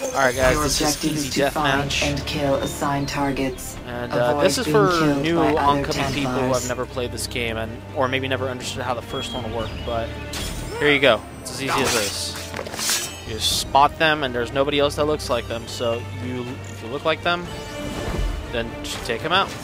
Alright guys, Your this is objective easy is to find deathmatch. and kill assigned targets. And this is Avoid for being killed new by other oncoming people who Templars. have never played this game and or maybe never understood how the first one worked, but here you go. It's as easy as this. You just spot them and there's nobody else that looks like them, so if you look like them, then just take them out.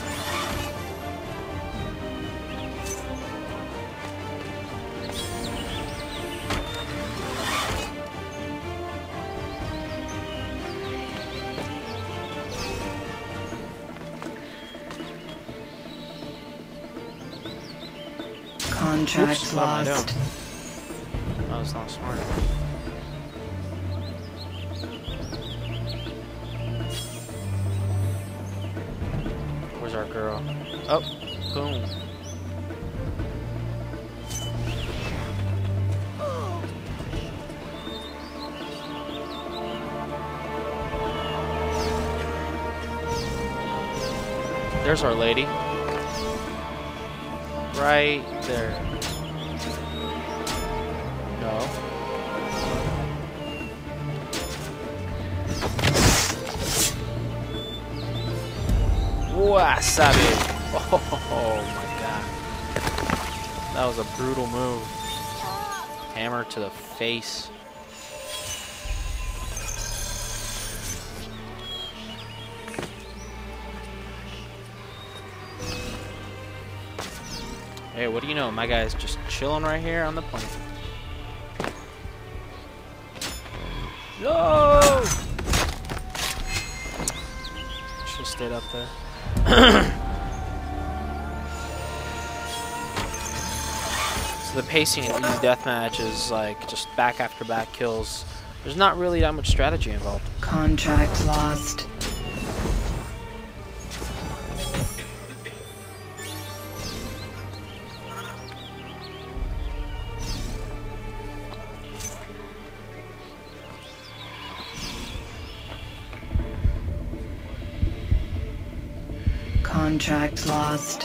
Contract Oops, what am I lost. doing? Oh, that's not smart. Where's our girl? Oh, boom. There's our lady. Right there. No. Wasabi! Oh my god. That was a brutal move. Hammer to the face. Hey, what do you know? My guy's just chilling right here on the plane. No! Should've stayed up there. So the pacing in these deathmatch is like just back after back kills. There's not really that much strategy involved. Contract lost. Contract lost.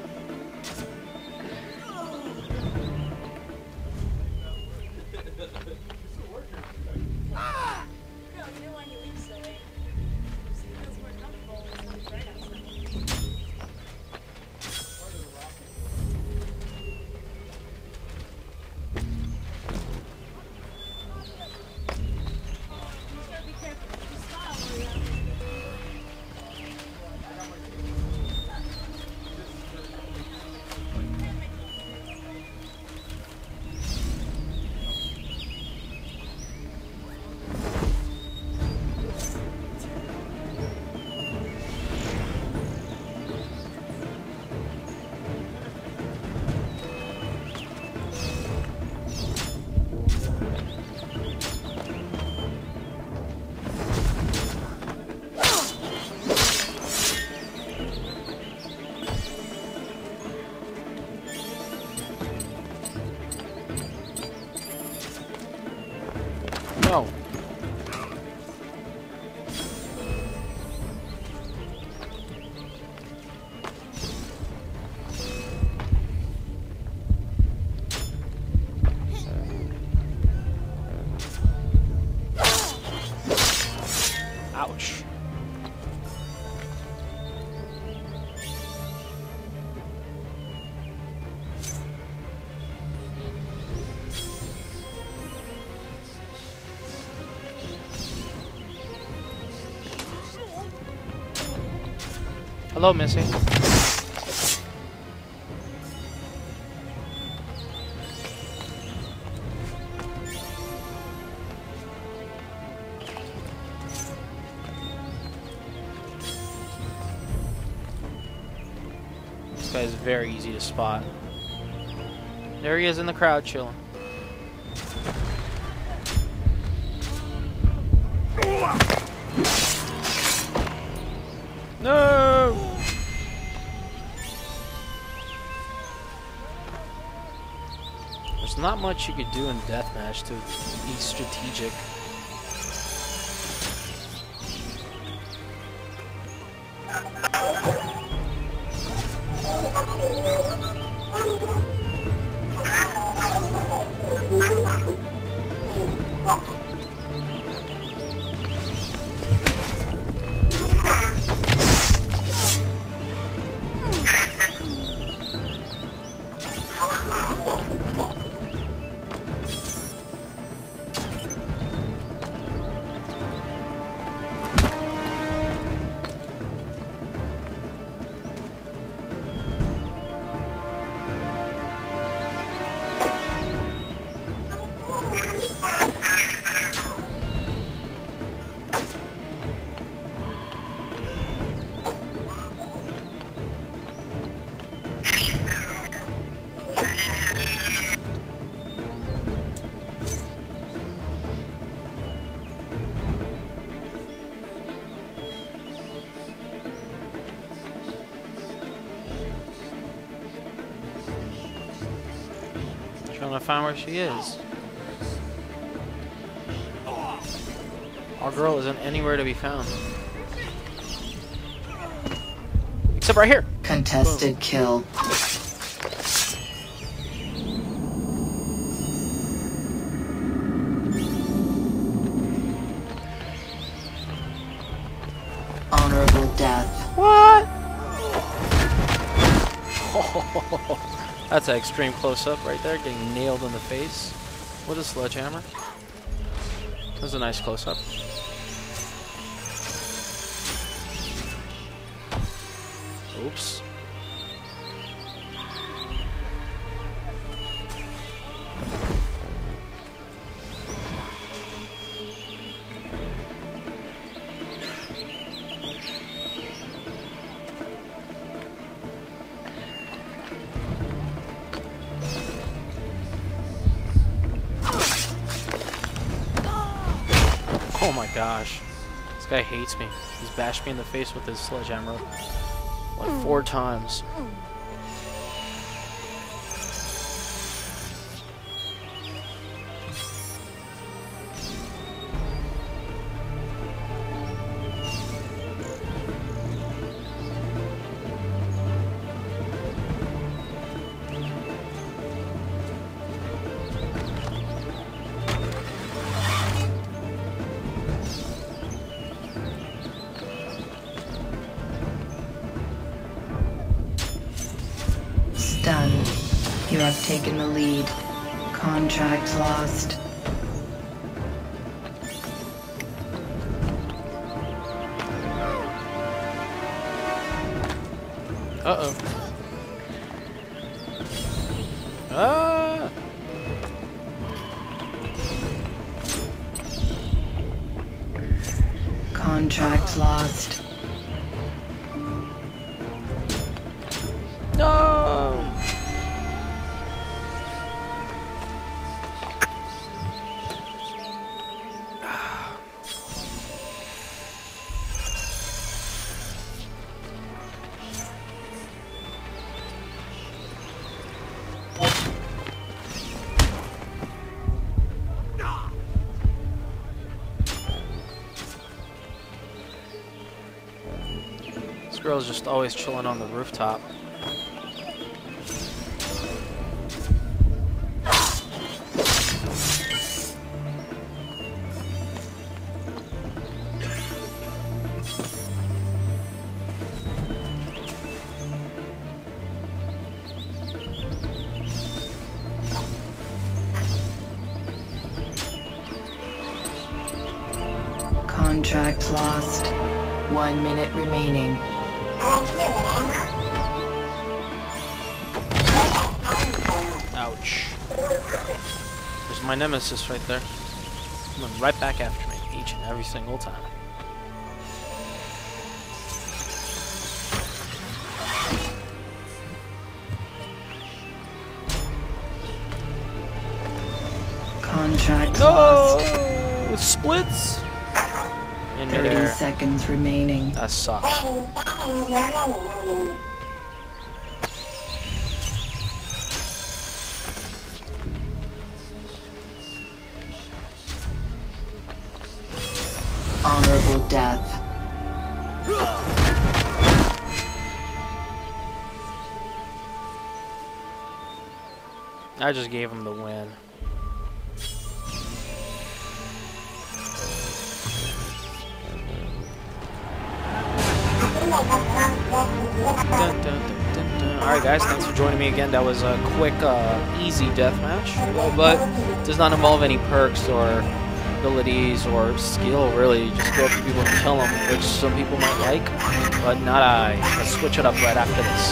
No. Ouch. Hello, Missy. This guy is very easy to spot. There he is in the crowd chilling. No! There's not much you could do in deathmatch to be strategic. trying to find where she is. Our girl isn't anywhere to be found. Except right here. Contested Boom. kill. Honorable death. What? That's an extreme close-up right there, getting nailed in the face with a sledgehammer. That's a nice close-up. Oops. Oh my gosh. This guy hates me. He's bashed me in the face with his sledgehammer like 4 times. Done. You have taken the lead. Contract lost. Uh-oh. Ah! Contract lost. No! This girl's just always chilling on the rooftop. Contract lost. 1 minute remaining. Ouch. There's my nemesis right there. Coming right back after me each and every single time. Contract lost. No! Splits! In 30 midair. seconds remaining. That sucks. Honorable death. I just gave him the win. Dun, dun, dun, dun, dun. Alright guys, thanks for joining me again. That was a quick, easy deathmatch, but does not involve any perks or abilities or skill, really. You just go up to people and kill them, which some people might like, but not I. Let's switch it up right after this.